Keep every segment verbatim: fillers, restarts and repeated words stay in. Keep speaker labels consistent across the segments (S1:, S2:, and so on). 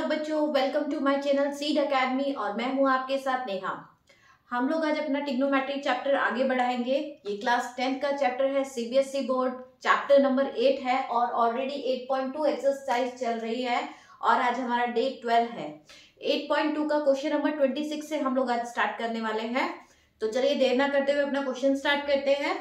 S1: बच्चों, welcome to my channel Seed Academy और मैं हूं आपके साथ नेहा। हम लोग आज अपना ट्रिग्नोमेट्री चैप्टर आगे बढ़ाएंगे। ये क्लास टेंथ का चैप्टर है, CBSE board chapter number eight है और already eight point two exercise चल रही है और आज हमारा डे ट्वेल्व है। एट पॉइंट टू का क्वेश्चन नंबर ट्वेंटी सिक्स से हम लोग आज स्टार्ट करने वाले हैं। तो चलिए देर ना करते हुए अपना क्वेश्चन स्टार्ट करते हैं।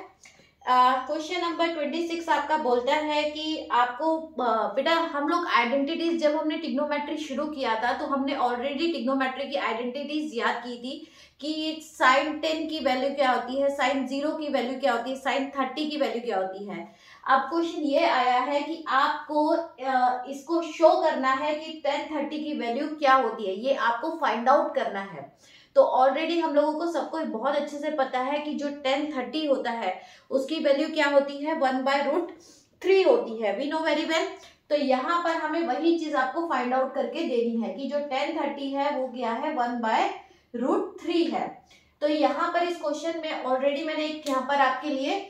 S1: क्वेश्चन नंबर ट्वेंटी सिक्स आपका बोलता है कि आपको uh, बेटा हम लोग आइडेंटिटीज, जब हमने ट्रिग्नोमेट्री शुरू किया था तो हमने ऑलरेडी ट्रिग्नोमेट्री की आइडेंटिटीज याद की थी कि साइन टेन की वैल्यू क्या होती है, साइन जीरो की वैल्यू क्या होती है, साइन थर्टी की वैल्यू क्या होती है। अब क्वेश्चन ये आया है कि आपको uh, इसको शो करना है कि टेन थर्टी की वैल्यू क्या होती है, ये आपको फाइंड आउट करना है। तो ऑलरेडी हम लोगों को सबको बहुत अच्छे से पता है कि जो टेन थर्टी होता है उसकी वैल्यू क्या होती है, वन बाय रूट थ्री होती है। We know very well. तो यहाँ पर हमें वही चीज आपको फाइंड आउट करके देनी है कि जो टेन थर्टी है वो क्या है, वन बाय रूट थ्री है। तो यहाँ पर इस क्वेश्चन में ऑलरेडी मैंने एक यहाँ पर आपके लिए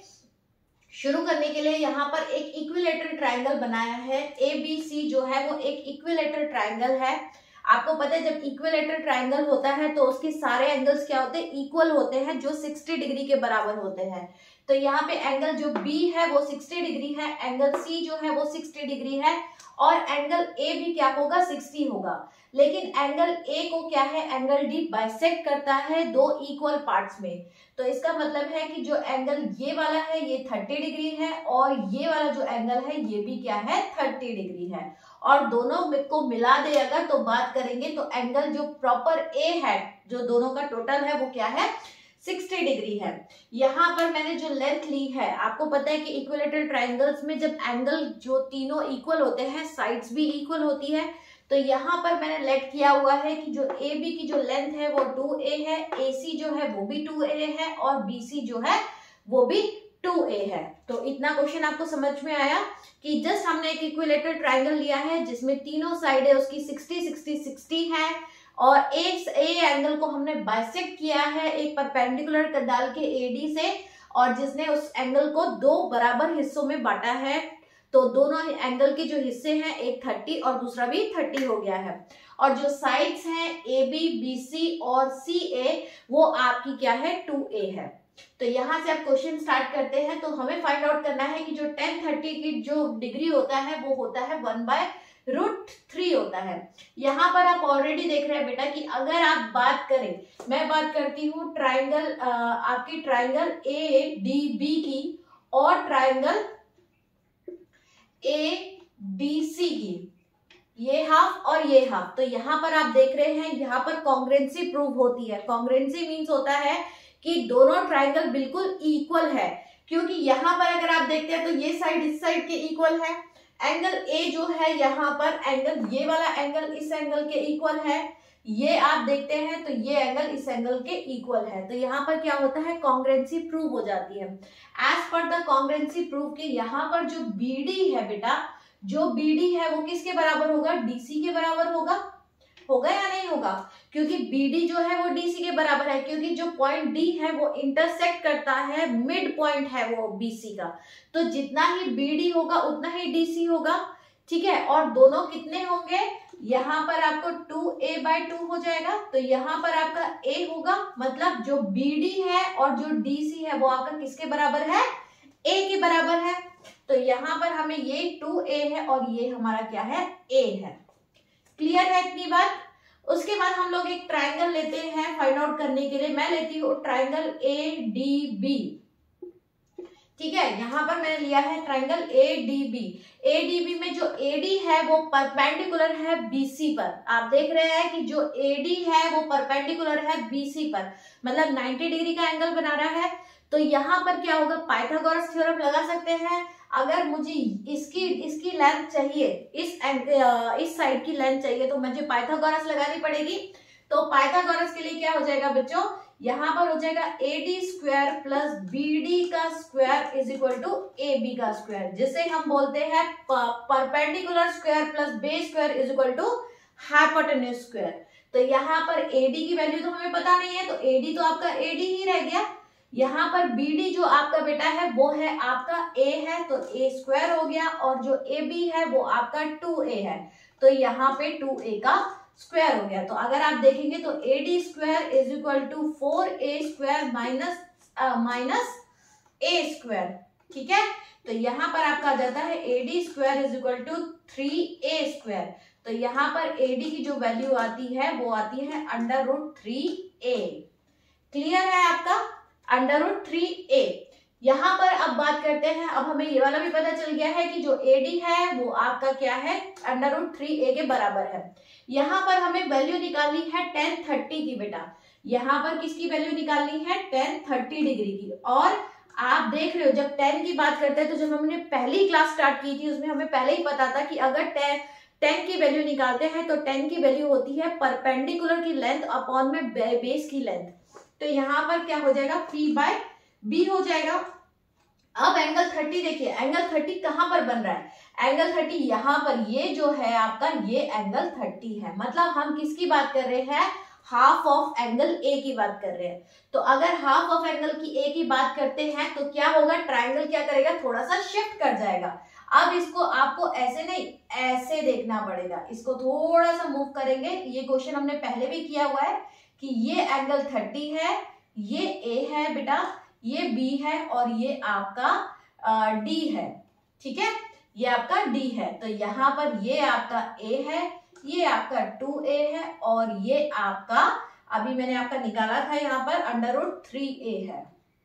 S1: शुरू करने के लिए यहाँ पर एक इक्विलेटरल ट्राइंगल बनाया है। ए बी सी जो है वो एक इक्विलेटरल ट्राइंगल है। आपको पता है जब इक्विलेटरल ट्राइंगल होता है तो उसके सारे एंगल्स क्या होते हैं, इक्वल होते हैं, जो सिक्सटी डिग्री के बराबर होते हैं। तो यहाँ पे एंगल जो बी है वो सिक्सटी डिग्री है, एंगल सी जो है वो सिक्सटी डिग्री है और एंगल ए भी क्या होगा, सिक्सटी होगा। लेकिन एंगल ए को क्या है, एंगल डी बाइसेक्ट करता है दो इक्वल पार्ट्स में। तो इसका मतलब है कि जो एंगल ये वाला है ये थर्टी डिग्री है और ये वाला जो एंगल है ये भी क्या है, थर्टी डिग्री है। और दोनों को मिला दे अगर तो बात करेंगे तो एंगल जो प्रॉपर ए है, जो दोनों का टोटल है वो क्या है, सिक्सटी डिग्री है। यहाँ पर मैंने जो लेंथ ली है, आपको पता है कि इक्विलेटरल ट्राइंगल्स में जब एंगल जो तीनों इक्वल होते हैं, साइड्स भी इक्वल होती है। तो यहाँ पर मैंने लेट किया हुआ है कि जो ए बी की जो लेंथ है वो टू ए है, ए सी जो है वो भी टू ए है और बी सी जो है वो भी टू ए है। तो इतना क्वेश्चन आपको समझ में आया कि जस्ट हमने एक इक्विलेटरल ट्राइंगल लिया है जिसमें तीनों साइड है उसकी सिक्सटी सिक्सटी सिक्सटी है और एक ए एंगल को हमने बाइसेक्ट किया है एक परपेंडिकुलर डाल के एडी से, और जिसने उस एंगल को दो बराबर हिस्सों में बांटा है। तो दोनों एंगल के जो हिस्से हैं, एक थर्टी और दूसरा भी थर्टी हो गया है। और जो साइड्स हैं ए बी, बी सी और सी ए वो आपकी क्या है, टू ए है। तो यहाँ से आप क्वेश्चन स्टार्ट करते हैं। तो हमें फाइंड आउट करना है कि जो टेन थर्टी की जो डिग्री होता है वो होता है वन बाय रूट थ्री होता है। यहाँ पर आप ऑलरेडी देख रहे हैं बेटा कि अगर आप बात करें, मैं बात करती हूँ ट्राइंगल, आपकी ट्राइंगल ए डी बी की और ट्राइंगल ए डी सी की, ये हाफ और ये हाफ। तो यहाँ पर आप देख रहे हैं यहाँ पर कॉन्ग्रुएंसी प्रूव होती है। कॉन्ग्रुएंसी मीन्स होता है कि दोनों ट्राइंगल बिल्कुल इक्वल है, क्योंकि यहाँ पर अगर आप देखते हैं तो ये साइड इस साइड के इक्वल है, एंगल ए जो है यहाँ पर एंगल, ये वाला एंगल इस एंगल के इक्वल है, ये आप देखते हैं तो ये एंगल इस एंगल के इक्वल है। तो यहाँ पर क्या होता है, कॉन्ग्रुएंसी प्रूव हो जाती है। As per the congruency prove के यहाँ पर जो बीडी है बेटा, जो बीडी है वो किसके बराबर होगा, डीसी के बराबर होगा। होगा या नहीं होगा, क्योंकि बी डी जो है वो डी सी के बराबर है, क्योंकि जो पॉइंट डी है वो इंटरसेक्ट करता है, मिड पॉइंट है वो बी सी का। तो जितना ही बी डी होगा उतना ही डी सी होगा, ठीक है। और दोनों कितने होंगे, यहाँ पर आपको टू ए बाय टू हो जाएगा। तो यहाँ पर आपका ए होगा, मतलब जो बी डी है और जो डी सी है वो आपका किसके बराबर है, ए के बराबर है। तो यहाँ पर हमें ये टू ए है और ये हमारा क्या है, ए है। क्लियर है इतनी बात। उसके बाद हम लोग एक ट्राइंगल लेते हैं फाइंड आउट करने के लिए। मैं लेती हूँ ट्राइंगल ए डी बी, ठीक है। यहाँ पर मैंने लिया है triangle A D B. A D B में जो ए डी है वो परपेंडिकुलर है बी सी पर। आप देख रहे हैं कि जो ए डी है वो परपेंडिकुलर है बी सी पर, मतलब नाइंटी डिग्री का एंगल बना रहा है। तो यहाँ पर क्या होगा, पाइथागोरस थ्योरम लगा सकते हैं। अगर मुझे इसकी इसकी लेंथ चाहिए, इस इस साइड की लेंथ चाहिए तो मुझे पाइथागोरस लगानी पड़ेगी। तो पाइथागोरस के लिए क्या हो जाएगा बच्चों, यहाँ पर हो जाएगा A D square plus B D का square is equal to A B का स्क्वायर, जिसे हम बोलते हैं perpendicular square plus base square is equal to hypotenuse square. तो यहाँ पर ए डी की वैल्यू तो हमें पता नहीं है, तो ए डी तो आपका ए डी ही रह गया। यहाँ पर बी डी जो आपका बेटा है वो है आपका a है, तो a स्क्वायर हो गया, और जो ए बी है वो आपका टू ए है। तो यहाँ पे टू ए का स्क्वायर हो गया। तो अगर आप देखेंगे तो A D square is equal to four A square minus minus A square, ठीक है। तो यहाँ पर आपका आ जाता है A D square is equal to three A square. तो यहाँ पर ए डी की जो वैल्यू आती है वो आती है under root three A. Clear है आपका, अंडर रूट थ्री ए। यहाँ पर अब बात करते हैं, अब हमें ये वाला भी पता चल गया है कि जो ए डी है वो आपका क्या है, अंडर रूट थ्री ए के बराबर है। यहाँ पर हमें वैल्यू निकालनी है टेन थर्टी की बेटा, यहाँ पर किसकी वैल्यू निकालनी है, टेन थर्टी डिग्री की। और आप देख रहे हो जब टेन की बात करते हैं तो जब हमने पहली क्लास स्टार्ट की थी उसमें हमें पहले ही पता था कि अगर टेन टेन की वैल्यू निकालते हैं तो टेन की वैल्यू होती है परपेंडिकुलर की लेंथ अपॉन में बेस की लेंथ। तो यहाँ पर क्या हो जाएगा, पी बाय बी हो जाएगा। अब एंगल थर्टी देखिए, एंगल थर्टी कहां पर बन रहा है, एंगल थर्टी यहाँ पर, ये जो है आपका ये एंगल थर्टी है। मतलब हम किसकी बात कर रहे हैं, हाफ ऑफ एंगल ए की बात कर रहे हैं। तो अगर हाफ ऑफ एंगल की ए की बात करते हैं तो क्या होगा, ट्राइंगल क्या करेगा, थोड़ा सा शिफ्ट कर जाएगा। अब इसको आपको ऐसे नहीं ऐसे देखना पड़ेगा, इसको थोड़ा सा मूव करेंगे। ये क्वेश्चन हमने पहले भी किया हुआ है कि ये एंगल थर्टी है, ये ए है बेटा, ये बी है और ये आपका डी है, ठीक है, ये आपका डी है। तो यहाँ पर ये आपका ए है, ये आपका टू ए है और ये आपका अभी मैंने आपका निकाला था यहाँ पर अंडर रूट थ्री ए है।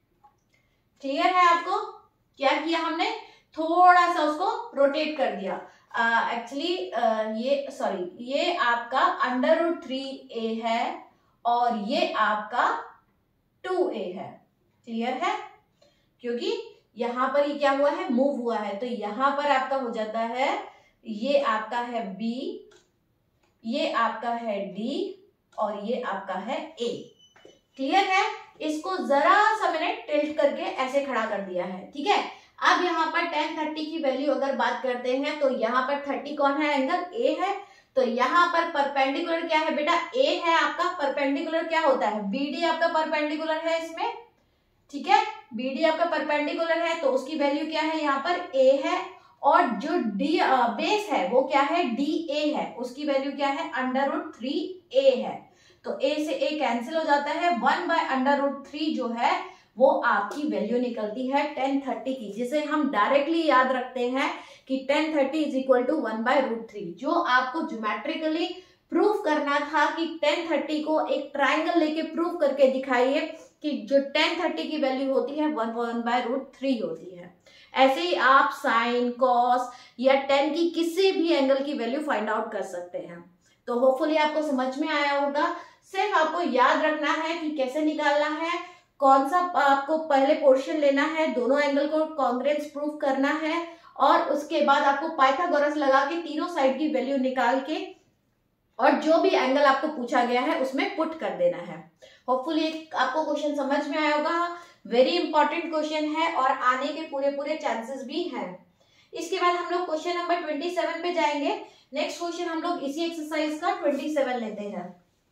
S1: क्लियर है आपको, क्या किया हमने, थोड़ा सा उसको रोटेट कर दिया। एक्चुअली uh, uh, ये सॉरी ये आपका अंडर रूट थ्री ए है और ये आपका टू ए है। क्लियर है, क्योंकि यहां पर ये क्या हुआ है, मूव हुआ है। तो यहां पर आपका हो जाता है, ये आपका है बी, ये आपका है डी और ये आपका है ए। क्लियर है, इसको जरा सा मैंने टिल्ट करके ऐसे खड़ा कर दिया है, ठीक है। अब यहाँ पर टेन थर्टी की वैल्यू अगर बात करते हैं तो यहाँ पर थर्टी कौन है, एंगल ए है। तो यहाँ पर परपेंडिकुलर क्या है बेटा, ए है आपका, परपेंडिकुलर क्या होता है, बीडी आपका परपेंडिकुलर है इसमें, ठीक है, बीडी आपका परपेंडिकुलर है तो उसकी वैल्यू क्या है, यहाँ पर ए है। और जो डी बेस है वो क्या है, डी ए है, उसकी वैल्यू क्या है, अंडर रूट थ्री ए है। तो ए से ए कैंसिल हो जाता है, one by under root three जो है वो आपकी वैल्यू निकलती है टेन थर्टी की, जिसे हम डायरेक्टली याद रखते हैं कि tan thirty is equal to one by root three. जो आपको ज्योमेट्रिकली प्रूफ करना था कि टेन थर्टी को एक ट्राइंगल लेके प्रूफ करके दिखाइए कि जो टेन थर्टी की वैल्यू होती है one one by root three होती है। ऐसे ही आप साइन, कॉस या टेन की किसी भी एंगल की वैल्यू फाइंड आउट कर सकते हैं। तो होपफुली आपको समझ में आया होगा। सिर्फ आपको याद रखना है कि कैसे निकालना है, कौन सा आपको पहले पोर्शन लेना है, दोनों एंगल को कॉन्ग्रुएंस प्रूफ करना है और उसके बाद आपको पाइथागोरस लगा के तीनों साइड की वैल्यू निकाल के और जो भी एंगल आपको पूछा गया है उसमें पुट कर देना है। होपफुली आपको क्वेश्चन समझ में आया होगा। वेरी इंपॉर्टेंट क्वेश्चन है और आने के पूरे पूरे चांसेस भी हैं। इसके बाद हम लोग क्वेश्चन नंबर ट्वेंटी सेवन पे जाएंगे। नेक्स्ट क्वेश्चन हम लोग इसी एक्सरसाइज का ट्वेंटी सेवन लेते हैं।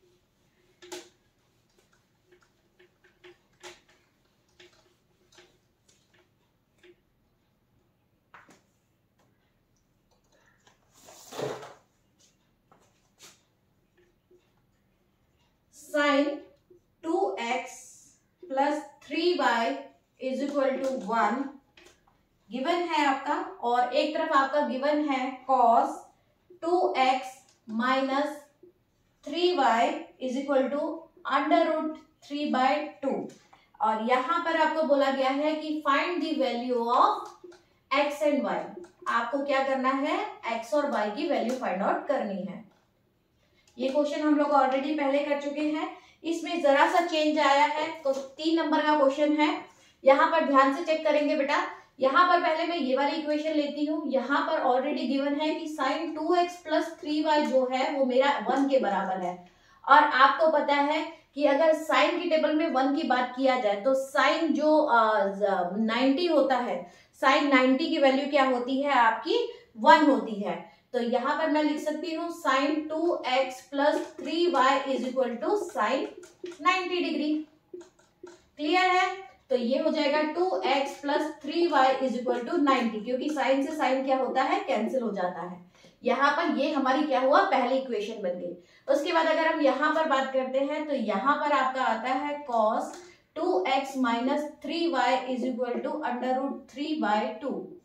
S1: Sine two x plus three y is equal to one given है आपका, और एक तरफ आपका गिवन है cos two x minus three y is equal to under root three by two. और यहां पर आपको बोला गया है कि find the value of x and y. आपको क्या करना है, एक्स और वाई की वैल्यू फाइंड आउट करनी है। ये क्वेश्चन हम लोग ऑलरेडी पहले कर चुके हैं, इसमें जरा सा चेंज आया है। तो तीन नंबर का क्वेश्चन है, यहाँ पर ध्यान से चेक करेंगे बेटा। यहाँ पर पहले मैं ये वाली इक्वेशन लेती हूँ। यहाँ पर ऑलरेडी गिवन है कि sine two x plus three y जो है वो मेरा वन के बराबर है। और आपको पता है कि अगर साइन की टेबल में वन की बात किया जाए तो साइन जो नाइन्टी होता है, साइन नाइन्टी की वैल्यू क्या होती है आपकी, वन होती है। तो यहाँ पर मैं लिख सकती हूँ sine two x plus three y is equal to sine ninety degree. Clear है, तो ये हो जाएगा two x plus three y is equal to ninety, क्योंकि साइन से साइन क्या होता है, कैंसिल हो जाता है। यहाँ पर ये हमारी क्या हुआ, पहली इक्वेशन बन गई। उसके बाद अगर हम यहाँ पर बात करते हैं तो यहाँ पर आपका आता है cos two x minus three y is equal to under root three by two.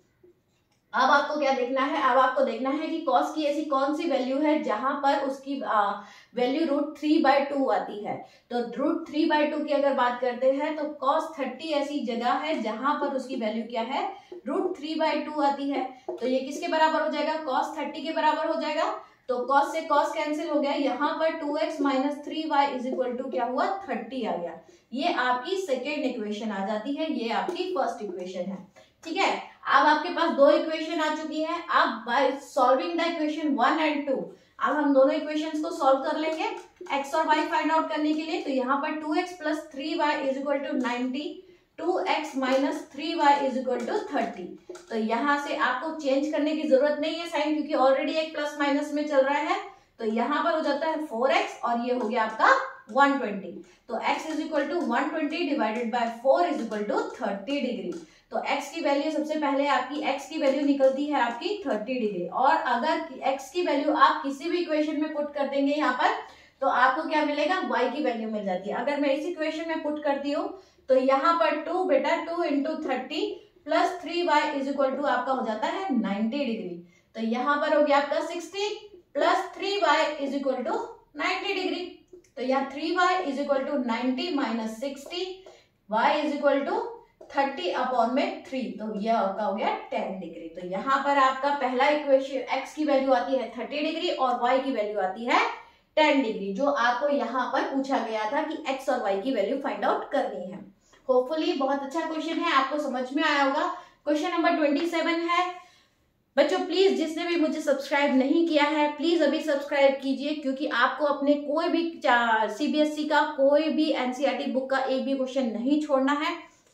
S1: अब आपको क्या देखना है, अब आपको देखना है कि कॉस की ऐसी कौन सी वैल्यू है जहां पर उसकी value root three by two आती है। तो रूट थ्री बाय टू की अगर बात करते हैं तो कॉस थर्टी ऐसी जगह है जहां पर उसकी वैल्यू क्या है, रूट थ्री बाय टू आती है। तो ये किसके बराबर हो जाएगा, कॉस थर्टी के बराबर हो जाएगा। तो कॉस से कॉस कैंसिल हो गया, यहाँ पर two x minus three y is equal to क्या हुआ, थर्टी आ गया। ये आपकी सेकेंड इक्वेशन आ जाती है, ये आपकी फर्स्ट इक्वेशन है। ठीक है, अब आपके पास दो इक्वेशन आ चुकी है। अब by solving the equation one and two, अब हम दोनों इक्वेशंस को सॉल्व कर लेंगे x और y फाइंड आउट करने के लिए। तो यहाँ पर two x plus three y is equal to ninety, two x minus three y is equal to thirty. तो यहाँ से आपको चेंज करने की जरूरत नहीं है साइन, क्योंकि ऑलरेडी एक प्लस माइनस में चल रहा है। तो यहाँ पर हो जाता है फोर एक्स और ये हो गया आपका वन ट्वेंटी। तो x is equal to one twenty divided by four is equal to thirty degree. तो x की वैल्यू सबसे पहले आपकी x की वैल्यू निकलती है आपकी थर्टी डिग्री। और अगर x की वैल्यू आप किसी भी इक्वेशन में पुट कर देंगे यहाँ पर, तो आपको क्या मिलेगा, y की वैल्यू मिल जाती है। अगर मैं इस इक्वेशन में पुट करती हूँ तो यहाँ पर टू बेटा two into thirty plus three y is equal to आपका हो जाता है नाइनटी डिग्री। तो यहाँ पर हो गया आपका sixty plus three y is equal to ninety degree. तो यहाँ three y is equal to ninety minus sixty, y is equal to thirty upon में थ्री, तो यह आपका हो गया टेन डिग्री। तो यहाँ पर आपका पहला इक्वेशन x की वैल्यू आती है थर्टी डिग्री और y की वैल्यू आती है टेन डिग्री, जो आपको यहाँ पर पूछा गया था कि x और y की वैल्यू फाइंड आउट करनी है। होपफुली बहुत अच्छा क्वेश्चन है, आपको समझ में आया होगा। क्वेश्चन नंबर ट्वेंटी सेवन है। बच्चों प्लीज जिसने भी मुझे सब्सक्राइब नहीं किया है प्लीज अभी सब्सक्राइब कीजिए, क्योंकि आपको अपने कोई भी सीबीएसई का कोई भी एनसीईआरटी बुक का एक भी क्वेश्चन नहीं छोड़ना है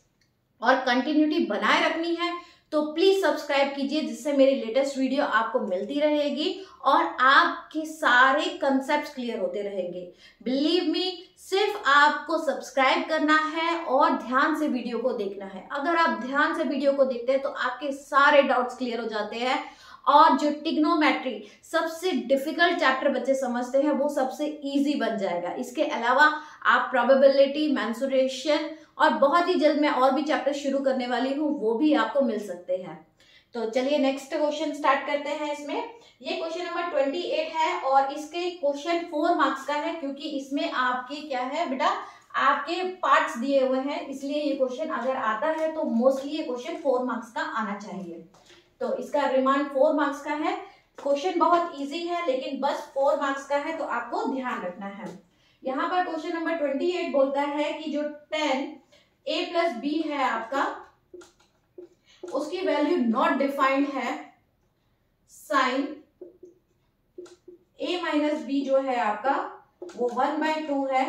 S1: और कंटिन्यूटी बनाए रखनी है। तो प्लीज सब्सक्राइब कीजिए, जिससे मेरी लेटेस्ट वीडियो आपको मिलती रहेगी और आपके सारे कंसेप्ट्स क्लियर होते रहेंगे। बिलीव मी, सिर्फ आपको सब्सक्राइब करना है और ध्यान से वीडियो को देखना है। अगर आप ध्यान से वीडियो को देखते हैं तो आपके सारे डाउट्स क्लियर हो जाते हैं और जो ट्रिग्नोमेट्री सबसे डिफिकल्ट चैप्टर बच्चे समझते हैं वो सबसे इजी बन जाएगा। इसके अलावा आप प्रोबेबिलिटी, मेंसुरेशन और बहुत ही जल्द मैं और भी चैप्टर शुरू करने वाली हूँ, वो भी आपको मिल सकते हैं। तो चलिए नेक्स्ट क्वेश्चन स्टार्ट करते हैं। इसमें ये क्वेश्चन नंबर ट्वेंटी एट है और इसके क्वेश्चन फोर मार्क्स का है, क्योंकि इसमें आपके क्या है बेटा, आपके पार्ट्स दिए हुए हैं, इसलिए ये क्वेश्चन अगर आता है तो मोस्टली ये क्वेश्चन फोर मार्क्स का आना चाहिए। तो इसका रिमांड फोर मार्क्स का है। क्वेश्चन बहुत इजी है लेकिन बस फोर मार्क्स का है, तो आपको ध्यान रखना है। यहाँ पर क्वेश्चन नंबर ट्वेंटी एट बोलता है कि जो टेन ए प्लस बी है आपका, उसकी वैल्यू नॉट डिफाइंड है। साइन ए माइनस बी जो है आपका वो वन बाय टू है।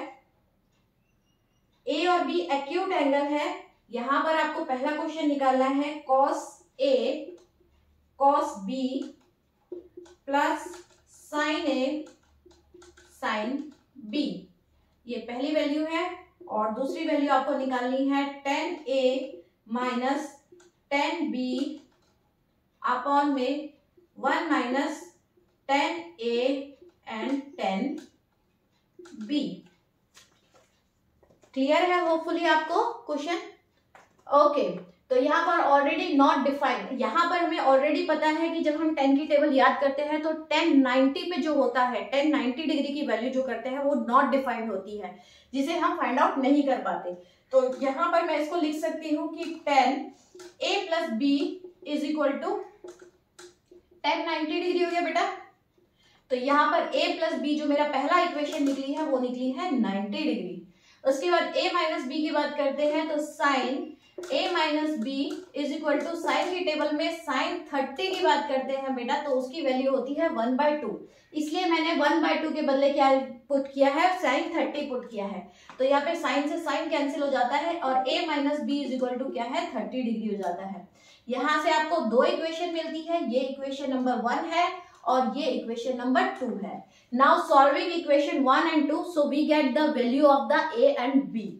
S1: ए और बी एक्यूट एंगल है। यहां पर आपको पहला क्वेश्चन निकालना है cos A cos B plus sine A sine B, ये पहली वैल्यू है। और दूसरी वैल्यू आपको निकालनी है टेन ए माइनस टेन बी अपॉन में one minus tan A and tan B. Clear है होपफुली आपको क्वेश्चन? ओके, तो यहाँ पर ऑलरेडी नॉट डिफाइंड, यहाँ पर हमें ऑलरेडी पता है कि जब हम टेन की टेबल याद करते हैं तो टेन नाइनटी पे जो होता है, टेन नाइनटी डिग्री की वैल्यू जो करते हैं वो नॉट डिफाइंड होती है, जिसे हम फाइंड आउट नहीं कर पाते। तो यहाँ पर मैं इसको लिख सकती हूँ कि tan A plus B is equal to tan ninety degree हो गया बेटा। तो यहाँ पर a प्लस बी जो मेरा पहला इक्वेशन निकली है वो निकली है नाइनटी डिग्री। उसके बाद a माइनस बी की बात करते हैं तो sine a minus b is equal to sine की टेबल में साइन थर्टी की बात करते हैं बेटा, तो उसकी वैल्यू होती है वन बाय टू, इसलिए मैंने वन बाय टू के बदले क्या पुट किया है, साइन थर्टी पुट किया है। तो यहाँ पे साइन से साइन कैंसिल हो जाता है और a minus b is equal to क्या है, थर्टी डिग्री हो जाता है। यहाँ से आपको दो इक्वेशन मिलती है, ये इक्वेशन नंबर वन है और ये इक्वेशन नंबर टू है। Now solving equation one and two, so we get the value of the a and b।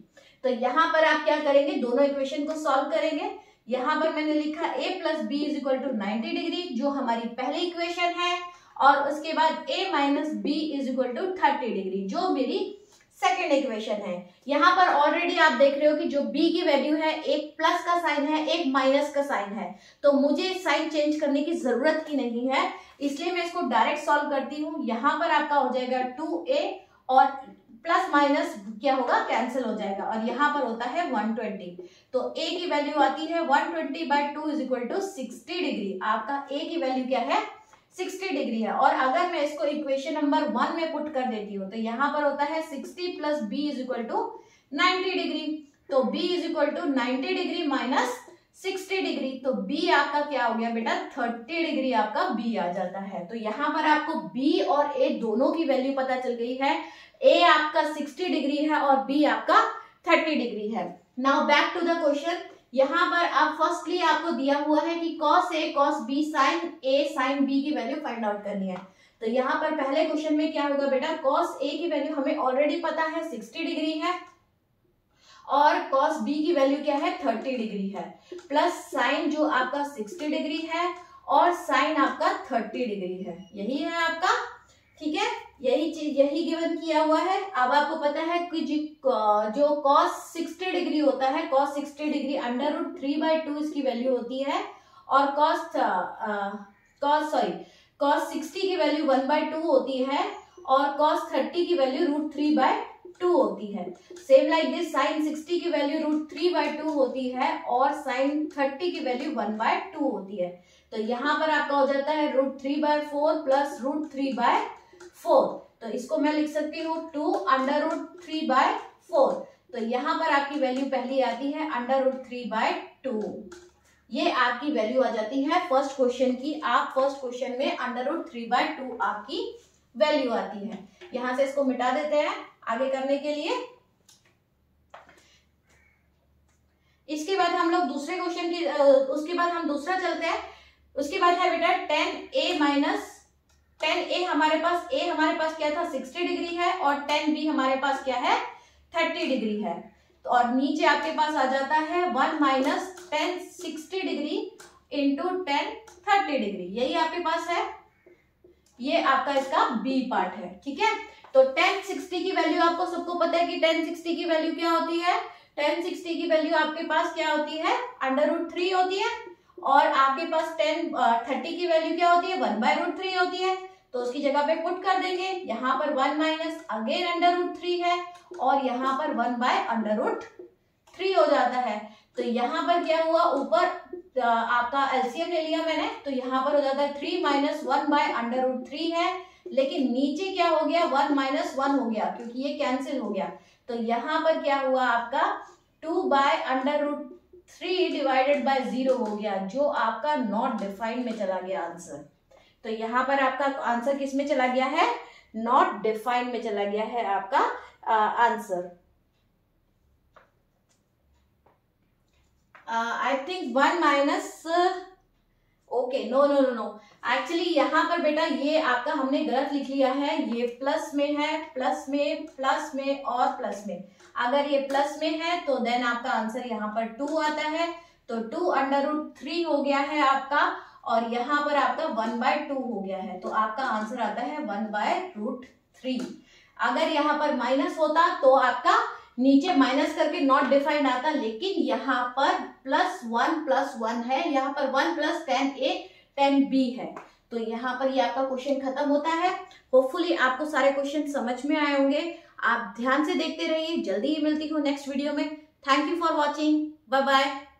S1: तो यहाँ पर आप क्या करेंगे, दोनों इक्वेशन को सॉल्व करेंगे। यहाँ पर मैंने लिखा a plus B is equal to ninety degree, जो हमारी पहली इक्वेशन है, और उसके बाद a minus b is equal to thirty degree, जो मेरी सेकेंड इक्वेशन है। यहाँ पर ऑलरेडी आप देख रहे हो कि जो b की वैल्यू है, एक प्लस का साइन है, एक माइनस का साइन है, तो मुझे साइन चेंज करने की जरूरत ही नहीं है, इसलिए मैं इसको डायरेक्ट सॉल्व करती हूँ। यहाँ पर आपका हो जाएगा टू ए और प्लस माइनस क्या होगा, कैंसिल हो जाएगा, और यहाँ पर होता है वन ट्वेंटी। तो a की वैल्यू आती है one twenty by two is equal to sixty degree. आपका a की वैल्यू क्या है, सिक्सटी डिग्री है। और अगर मैं इसको इक्वेशन नंबर वन में पुट कर देती हूँ तो यहाँ पर होता है sixty plus B is equal to ninety degree. तो b is equal to ninety degree minus sixty degree, तो b आपका क्या हो गया बेटा, थर्टी डिग्री आपका b आ जाता है। तो यहाँ पर आपको b और a दोनों की वैल्यू पता चल गई है। a आपका सिक्सटी डिग्री है और b आपका थर्टी डिग्री है। Now back to the question. यहाँ पर आप फर्स्टली आपको दिया हुआ है कि cos a cos b sin a sin b की वैल्यू फाइंड आउट करनी है। तो यहाँ पर पहले क्वेश्चन में क्या होगा बेटा, cos a की वैल्यू हमें ऑलरेडी पता है सिक्सटी डिग्री है, और cos b की वैल्यू क्या है, थर्टी डिग्री है, प्लस साइन जो आपका सिक्सटी डिग्री है और साइन आपका थर्टी डिग्री है। यही है आपका, ठीक है, यही चीज यही गिवन किया हुआ है। अब आपको पता है कि जो cos सिक्सटी डिग्री होता है, cos sixty degree under root three by two इसकी वैल्यू होती है, और cos cos sorry cos sixty की वैल्यू वन बाई टू होती है, और cos थर्टी की value root three by two होती है। Same like this sine sixty की value root three by two होती है, और साइन थर्टी की वैल्यू वन बाय टू होती है। तो यहाँ पर आपका हो जाता है root three by four plus root three by four. तो इसको मैं लिख सकती हूँ two under root three by four. तो यहाँ पर आपकी वैल्यू पहली आती है under root three by two. ये आपकी वैल्यू आ जाती है फर्स्ट क्वेश्चन की। आप फर्स्ट क्वेश्चन में under root three by two आपकी वैल्यू आती है। यहां से इसको मिटा देते हैं आगे करने के लिए। इसके बाद हम लोग दूसरे क्वेश्चन की उसके बाद हम दूसरा चलते हैं। उसके बाद है बेटा tan A minus tan a हमारे पास ए हमारे पास क्या था, सिक्सटी डिग्री है, और टेन बी हमारे पास क्या है, थर्टी डिग्री है। तो और नीचे आपके पास आ जाता है one minus tan sixty degree into tan thirty degree. यही आपके पास है, ये आपका इसका बी पार्ट है, ठीक है। तो टेन सिक्सटी की वैल्यू आपको सबको पता है कि टेन सिक्सटी की वैल्यू क्या होती है। टेन सिक्सटी की वैल्यू आपके पास क्या होती है, अंडर रूट थ्री होती है, और आपके पास टेन थर्टी की वैल्यू क्या होती है, वन बाय रूट थ्री होती है। तो उसकी जगह पे पुट कर देंगे। यहाँ पर one minus again under root three है, और यहाँ पर one by under root three हो जाता है। तो यहाँ पर क्या हुआ, ऊपर आपका एलसीएम ले लिया मैंने, तो यहाँ पर हो जाता है three minus one by under root three है, लेकिन नीचे क्या हो गया, वन माइनस वन हो गया क्योंकि ये कैंसिल हो गया। तो यहाँ पर क्या हुआ आपका two by under root three divided by zero हो गया, जो आपका नॉट डिफाइंड में चला गया आंसर। तो यहाँ पर आपका आंसर किस में चला गया है, नॉट डिफाइंड में चला गया है आपका answer. I think one minus okay no no no no actually यहाँ पर बेटा ये आपका हमने गलत लिख लिया है। ये प्लस में है, प्लस में, प्लस में और प्लस में। अगर ये प्लस में है तो देन आपका आंसर यहाँ पर टू आता है। तो टू अंडर रूट थ्री हो गया है आपका, और यहाँ पर आपका वन बाय टू हो गया है। तो आपका आंसर आता है वन बाय रूट थ्री। अगर यहाँ पर माइनस होता तो आपका नीचे माइनस करके नॉट डिफाइंड आता, लेकिन यहाँ पर प्लस वन प्लस वन है, यहाँ पर one plus tan a tan b है। तो यहाँ पर ये आपका क्वेश्चन खत्म होता है। होपफुली आपको सारे क्वेश्चन समझ में आए होंगे। आप ध्यान से देखते रहिए। जल्दी ही मिलती हूँ नेक्स्ट वीडियो में। Thank you for watching. Bye bye.